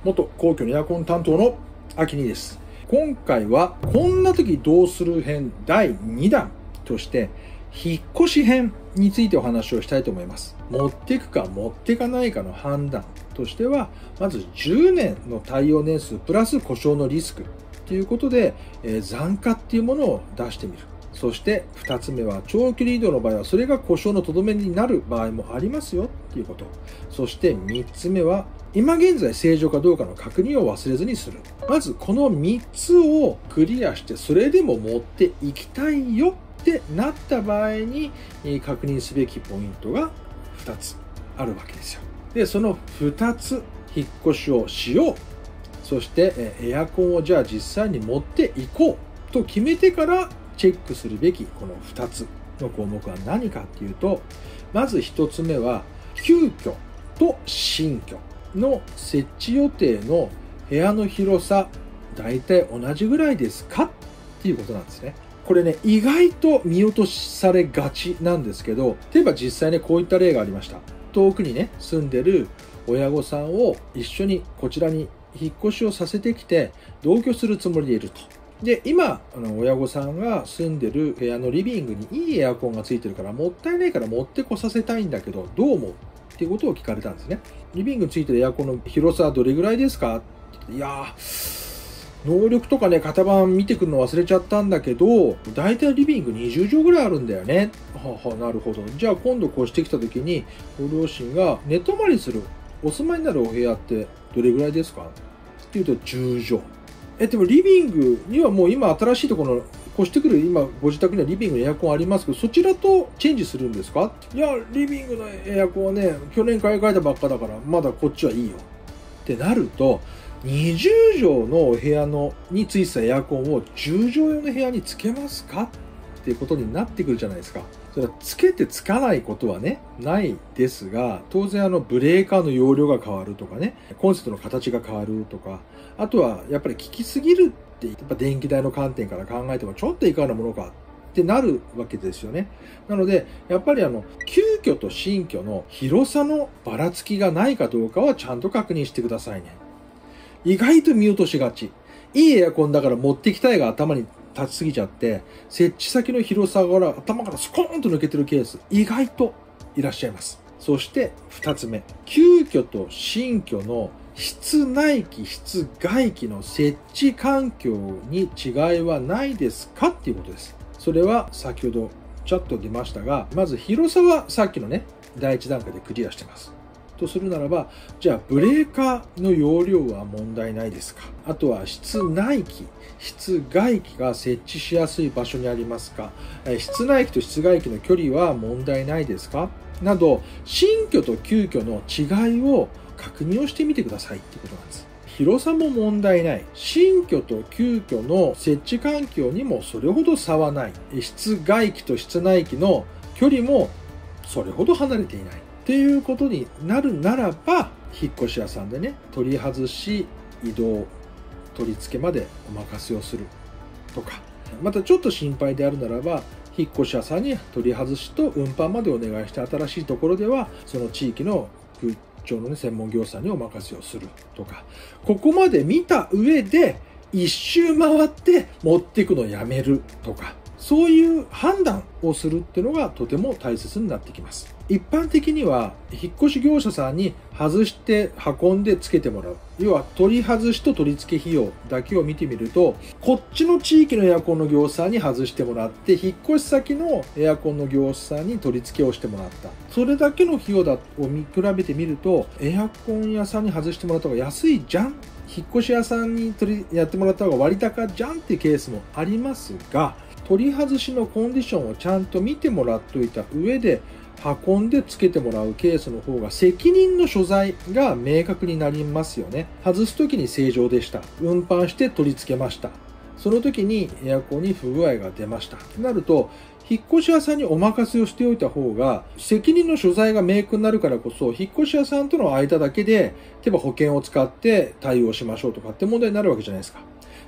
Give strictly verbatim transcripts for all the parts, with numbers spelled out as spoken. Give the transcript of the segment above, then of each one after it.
元皇居のエアコン担当の秋にです。今回はこんな時どうする編だいにだんとして引っ越し編についてお話をしたいと思います。持っていくか持っていかないかの判断としては、まずじゅうねんの耐用年数プラス故障のリスクということで、えー、残価っていうものを出してみる。そしてふたつめは長距離移動の場合はそれが故障のとどめになる場合もありますよっていうこと。そしてみっつめは今現在正常かどうかの確認を忘れずにする。まずこのみっつをクリアしてそれでも持っていきたいよってなった場合に確認すべきポイントがふたつあるわけですよ。で、そのふたつ引っ越しをしよう。そしてエアコンをじゃあ実際に持っていこうと決めてからチェックするべきこのふたつの項目は何かっていうと、まずひとつめは旧居と新居の設置予定の部屋の広さだいたい同じぐらいですかっていうことなんですね。これね、意外と見落とされがちなんですけど、例えば実際ね、こういった例がありました。遠くにね、住んでる親御さんを一緒にこちらに引っ越しをさせてきて同居するつもりでいると。で、今、あの親御さんが住んでる部屋のリビングにいいエアコンがついてるからもったいないから持ってこさせたいんだけど、どう思うっていうことを聞かれたんですね。リビングについてるエアコンの広さはどれぐらいですか？いやー、能力とかね、型番見てくるの忘れちゃったんだけど、だいたいリビングにじゅうじょうぐらいあるんだよね。はは、なるほど。じゃあ今度越してきた時に、ご両親が寝泊まりする、お住まいになるお部屋ってどれぐらいですかっていうとじゅうじょう。え、でもリビングにはもう今新しいところの越してくる今ご自宅にはリビングのエアコンありますけど、そちらとチェンジするんですか？いや、リビングのエアコンはね、去年買い替えたばっかだからまだこっちはいいよってなると、にじゅうじょうのお部屋のについてたエアコンをじゅうじょう用の部屋につけますかっていうことになってくるじゃないですか。それはつけてつかないことはね、ないですが、当然あのブレーカーの容量が変わるとかね、コンセントの形が変わるとか、あとはやっぱり効きすぎるって、やっぱ電気代の観点から考えてもちょっといかがなものかってなるわけですよね。なので、やっぱりあの、旧居と新居の広さのばらつきがないかどうかはちゃんと確認してくださいね。意外と見落としがち。いいエアコンだから持ってきたいが頭に立ちすぎちゃって、設置先の広さから頭からスコーンと抜けてるケース、意外といらっしゃいます。そして二つ目、旧居と新居の室内機、室外機の設置環境に違いはないですかっていうことです。それは先ほどちょっと出ましたが、まず広さはさっきのね、第一段階でクリアしてます。とするならば、じゃあブレーカーの容量は問題ないですか？あとは室内機、室外機が設置しやすい場所にありますか？室内機と室外機の距離は問題ないですか？など、新居と旧居の違いを確認をしてみてくださいっていうことなんです。広さも問題ない。新居と旧居の設置環境にもそれほど差はない。室外機と室内機の距離もそれほど離れていない。っていうことになるならば、引っ越し屋さんでね、取り外し、移動、取り付けまでお任せをするとか、またちょっと心配であるならば、引っ越し屋さんに取り外しと運搬までお願いして、新しいところではその地域の空調の、ね、専門業者にお任せをするとか、ここまで見た上で一周回って持っていくのをやめるとか、そういう判断をするっていうのがとても大切になってきます。一般的には引っ越し業者さんに外して運んで付けてもらう。要は取り外しと取り付け費用だけを見てみると、こっちの地域のエアコンの業者さんに外してもらって、引っ越し先のエアコンの業者さんに取り付けをしてもらった。それだけの費用だを見比べてみると、エアコン屋さんに外してもらった方が安いじゃん。引っ越し屋さんに取りやってもらった方が割高じゃんっていうケースもありますが、取り外しのコンディションをちゃんと見てもらっておいた上で運んで付けてもらうケースの方が責任の所在が明確になりますよね。外す時に正常でした。運搬して取り付けました。その時にエアコンに不具合が出ました。となると、引っ越し屋さんにお任せをしておいた方が責任の所在が明確になるからこそ、引っ越し屋さんとの間だけで例えば保険を使って対応しましょうとかって問題になるわけじゃないですか。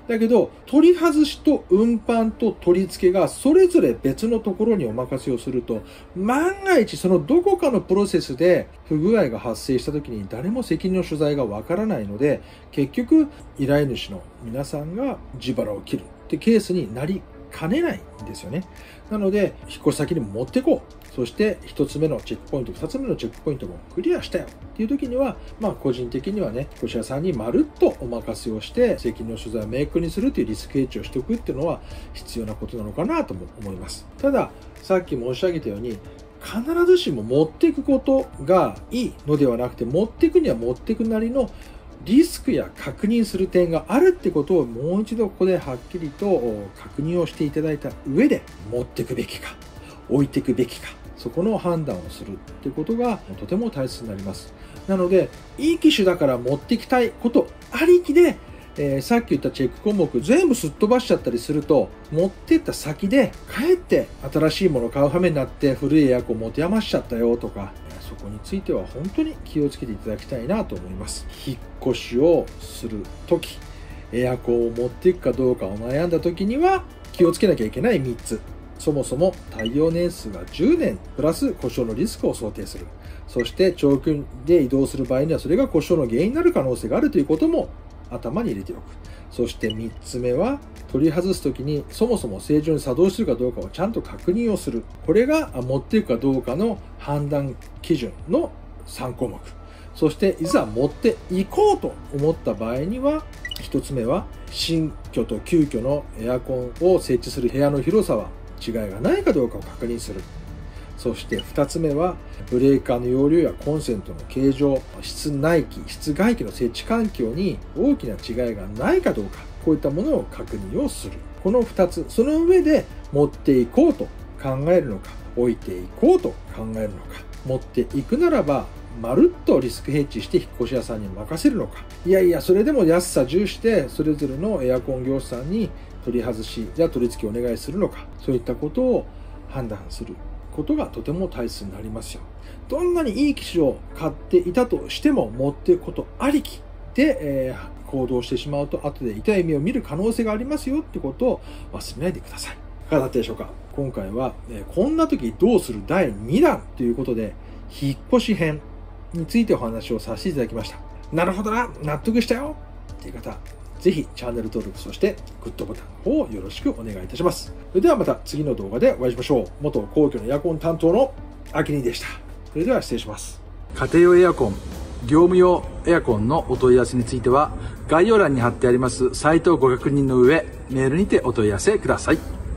だけど、取り外しと運搬と取り付けがそれぞれ別のところにお任せをすると、万が一そのどこかのプロセスで不具合が発生した時に誰も責任の所在がわからないので、結局依頼主の皆さんが自腹を切るってケースになりかねないんですよね。なので、引っ越し先に持ってこう。そして一つ目のチェックポイント、二つ目のチェックポイントもクリアしたよっていう時には、まあ個人的にはね、引っ越し屋さんにまるっとお任せをして責任の所在を明確にするというリスクヘッジをしておくっていうのは必要なことなのかなとも思います。ただ、さっき申し上げたように、必ずしも持っていくことがいいのではなくて、持っていくには持っていくなりのリスクや確認する点があるってことをもう一度ここではっきりと確認をしていただいた上で、持っていくべきか、置いていくべきか、そこの判断をするってことがとても大切になります。なので、いい機種だから持ってきたいことありきで、えー、さっき言ったチェック項目全部すっ飛ばしちゃったりすると、持ってった先でかえって新しいものを買う羽目になって古いエアコン持て余しちゃったよとか、そこについては本当に気をつけていただきたいなと思います。引っ越しをするとき、エアコンを持っていくかどうかを悩んだときには気をつけなきゃいけないみっつ。そもそも耐用年数がじゅうねんプラス故障のリスクを想定する。そして長距離で移動する場合にはそれが故障の原因になる可能性があるということも頭に入れておく。そしてみっつめは、取り外すときにそもそも正常に作動するかどうかをちゃんと確認をする。これが持っていくかどうかの判断基準のさんこうもく。そしていざ持っていこうと思った場合には、ひとつめは新居と旧居のエアコンを設置する部屋の広さは違いがないかどうかを確認する。そしてふたつめは、ブレーカーの容量やコンセントの形状、室内機、室外機の設置環境に大きな違いがないかどうか、こういったものを確認をする。このふたつ、その上で持っていこうと考えるのか、置いていこうと考えるのか、持っていくならば、まるっとリスクヘッジして引っ越し屋さんに任せるのか、いやいや、それでも安さ重視してそれぞれのエアコン業者さんに取り外しや取り付けをお願いするのか、そういったことを判断することがとても大切になりますよ。どんなにいい機種を買っていたとしても、持っていくことありきで、えー、行動してしまうと後で痛い目を見る可能性がありますよってことを忘れないでください。いかがだったでしょうか。今回は、えー、こんな時どうするだいにだんということで、引っ越し編についてお話をさせていただきました。なるほどな、納得したよっていう方、ぜひチャンネル登録、そしてグッドボタンの方をよろしくお願いいたします。それではまた次の動画でお会いしましょう。元皇居のエアコン担当のアキニでした。それでは失礼します。家庭用エアコン、業務用エアコンのお問い合わせについては、概要欄に貼ってありますサイトをご確認の上、メールにてお問い合わせください。